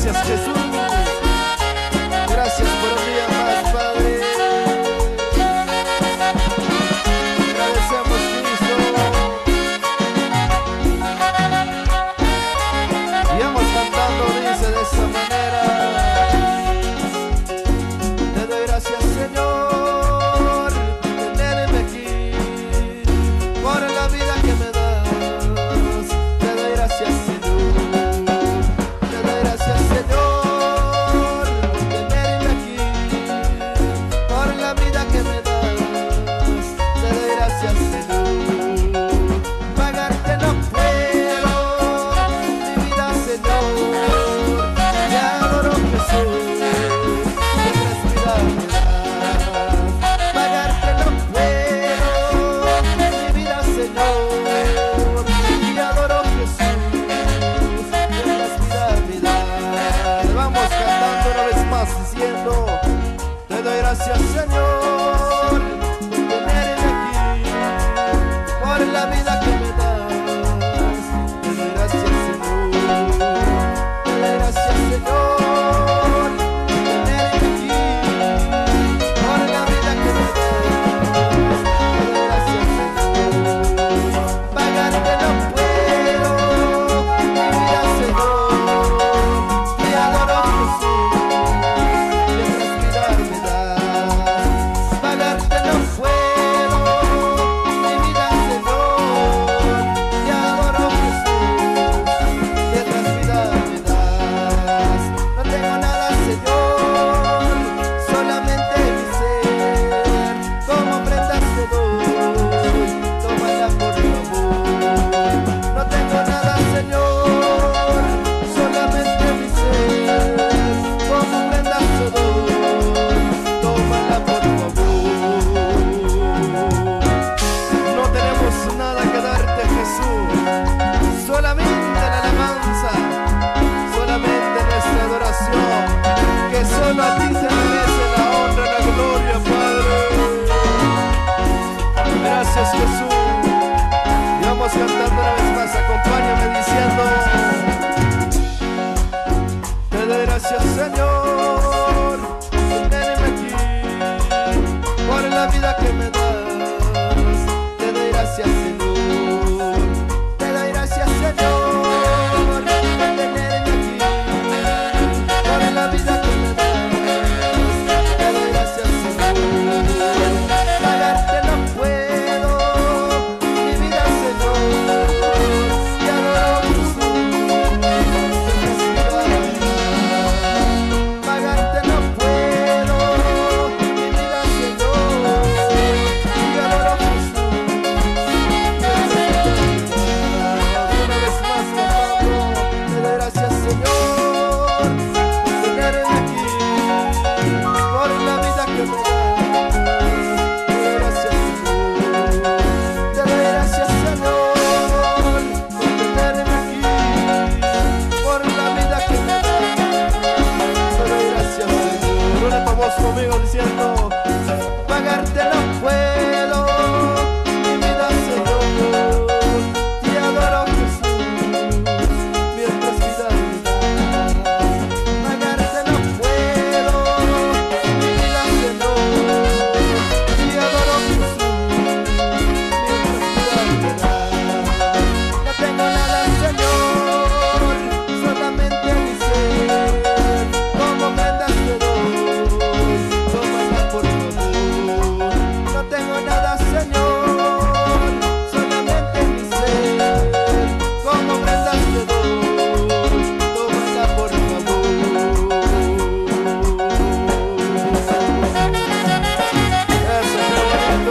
Gracias, Jesús. Gracias por un día más, Padre. Agradecemos, Cristo. Y vamos cantando, dice de esta manera. Te doy gracias, Señor, por tenerme aquí, por la vida que me das. Te doy gracias, Señor. Te doy gracias, Señor, por tenerme aquí, por la vida que me das. Te doy gracias, Señor. Pagarte no puedo, mi vida, Señor. Te adoro, Jesús. Mientras vida me das. Pagarte no puedo, mi vida, Señor. Te adoro, Jesús. Mientras vida me das. Vamos cantando una vez más diciendo: te doy gracias, Señor, por tenerme aquí, por la vida que me das. Te doy gracias, Señor. Te doy gracias, Señor, por tenerme aquí, por la vida que me das. Te doy gracias, Señor. Pagarte no puedo, mi vida, Señor. Te adoro, Jesús. Mientras vida me das. Pagarte no puedo, mi vida, Señor. Te adoro, Jesús. Mientras vida me das. No tengo nada, Señor, solamente mi ser. Como ofrendas te doy, tómala por favor. No tengo nada, Señor, solamente mi ser. Como ofrendas te doy, tómala por favor. No tenemos nada que darte, Jesús, solamente la alabanza, solamente nuestra adoración, que solo a ti se merece la honra y la gloria, Padre. Gracias, Jesús. Y vamos cantando una vez más, acompáñame diciendo: te doy gracias, Señor, por tenerme aquí, por la vida que me das. Te doy gracias, Señor. Te doy gracias, Señor, por tenerme aquí, por la vida que me das. Te doy gracias, Señor. Pagarte no puedo, mi vida, Señor. Te adoro, Jesús. Pagarte no puedo, mi vida, Señor. Te adoro, Jesús. Una vez más, cantando: te doy gracias, Señor, por tenerme aquí, por la vida que me das. Te doy gracias, Señor. Te doy gracias, Señor, por tenerme aquí, por la vida que me das. Te doy gracias, Señor. Una tu voz conmigo diciendo: pagarte no puedo, mi vida, Señor. Te adoro, Jesús, mientras vida me das. Pagarte no puedo, mi vida, Señor. Te adoro, Jesús, mientras vida me das. No tengo nada, Señor, solamente mi ser. Como ofrendas te doy, tómala por favor. No tengo nada, Señor, solamente mi ser. Como ofrendas te doy, tómala por favor. Gracias, hermanito.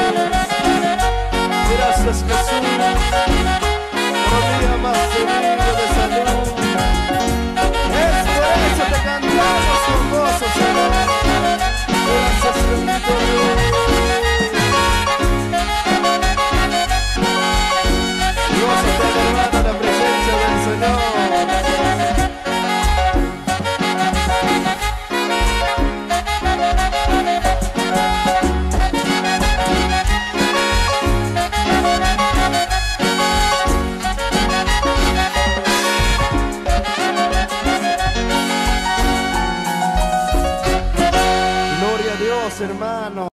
Gracias, Jesús, por un día más seguido de salud. Es por eso te cantamos con gozo, Señor. Gracias, bendito Dios. Gózate, hermano, en la presencia del Señor. hermanos.